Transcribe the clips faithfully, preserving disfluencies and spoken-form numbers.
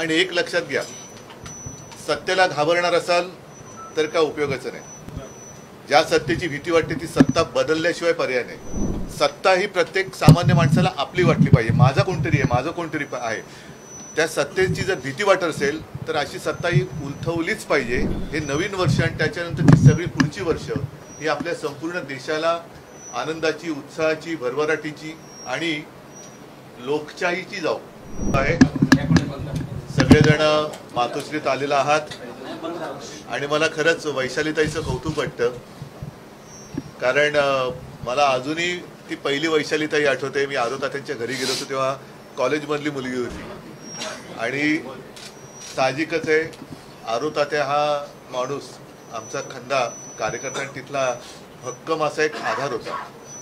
आणि एक लक्षात घ्या, सत्तेला घाबरणार असाल तर काय उपयोगाचं नाही. ज्या सत्तेची भीती वाटते ती सत्ता बदलल्याशिवाय पर्याय नाही. सत्ता ही प्रत्येक सामान्य माणसाला आपली वाटली पाहिजे. माझा कोणतरी आहे, माझं कोणतरी आहे. त्या सत्तेची जर भीती वाटत असेल तर अशी सत्ता ही उलथवलीच पाहिजे. हे नवीन वर्ष आणि त्याच्यानंतरची सगळी पुढची वर्ष ही आपल्या संपूर्ण देशाला आनंदाची, उत्साहाची, भरभराटीची आणि लोकशाहीची जाऊ आहे. सगळेजण मातोश्रीत आलेला आहात आणि मला खरंच वैशालीताईचं कौतुक वाटतं, कारण मला अजूनही ती पहिली वैशालीताई आठवते. मी आरोता त्यांच्या घरी गेलो होतो तेव्हा कॉलेजमधली मुलगी होती आणि साहजिकच आहे, आरोतात्या हा माणूस आमचा खंदा कार्यकर्ता आणि तिथला भक्कम असा एक आधार होता.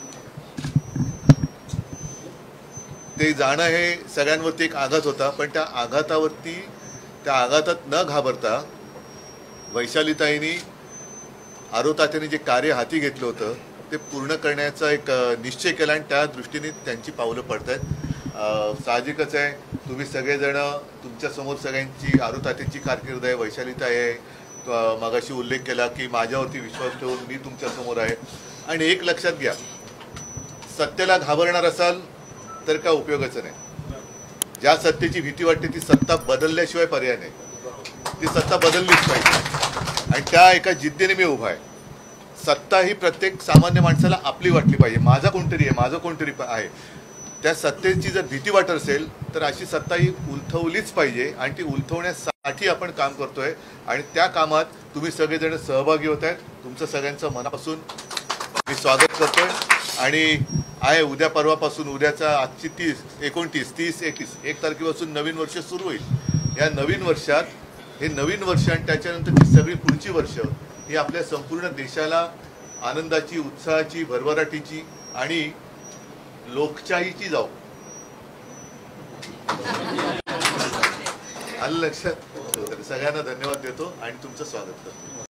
ते जाणं हे सगळ्यांवरती एक आघात होता, पण त्या आघातावरती त्या आघातात न घाबरता वैशालीताईंनी, आरोतात्याने जे कार्य हाती घेतलं होतं ते पूर्ण करण्याचा एक निश्चय केला आणि त्या दृष्टीने त्यांची पावलं पडत आहेत. साहजिकच आहे, तुम्ही सगळेजण तुमच्यासमोर सगळ्यांची आरोतात्याची कारकीर्द आहे, वैशालीताई आहे. मगाशी उल्लेख केला की माझ्यावरती विश्वास ठेवून मी तुमच्यासमोर आहे. आणि एक लक्षात घ्या, सत्तेला घाबरणार असाल तर काय उपयोगाचं नाही. ज्या सत्तेची भीती वाटते ती सत्ता बदलल्याशिवाय पर्याय नाही. ती सत्ता बदललीच पाहिजे आणि त्या एका जिद्दीने मी उभा आहे. सत्ता ही प्रत्येक सामान्य माणसाला आपली वाटली पाहिजे. माझा कोणतरी आहे, माझं कोणतरी आहे. त्या सत्तेची जर भीती वाटत असेल तर अशी सत्ता ही उलथवलीच पाहिजे आणि ती उलथवण्यासाठी आपण काम करतोय आणि त्या कामात तुम्ही सगळेजण सहभागी होत आहेत. तुमचं सगळ्यांचं मनापासून मी स्वागत करतोय आणि आहे उद्या परवापासून, उद्याचा आजची तीस एकोणतीस तीस एकतीस एक तारखेपासून नवीन वर्ष सुरू होईल. या नवीन वर्षात हे नवीन वर्ष आणि त्याच्यानंतरची सगळी पुढची वर्ष ही आपल्या संपूर्ण देशाला आनंदाची, उत्साहाची, भरभराटीची आणि लोकशाहीची जाऊ. आलं लक्षात? सगळ्यांना धन्यवाद देतो आणि तुमचं स्वागत करतो.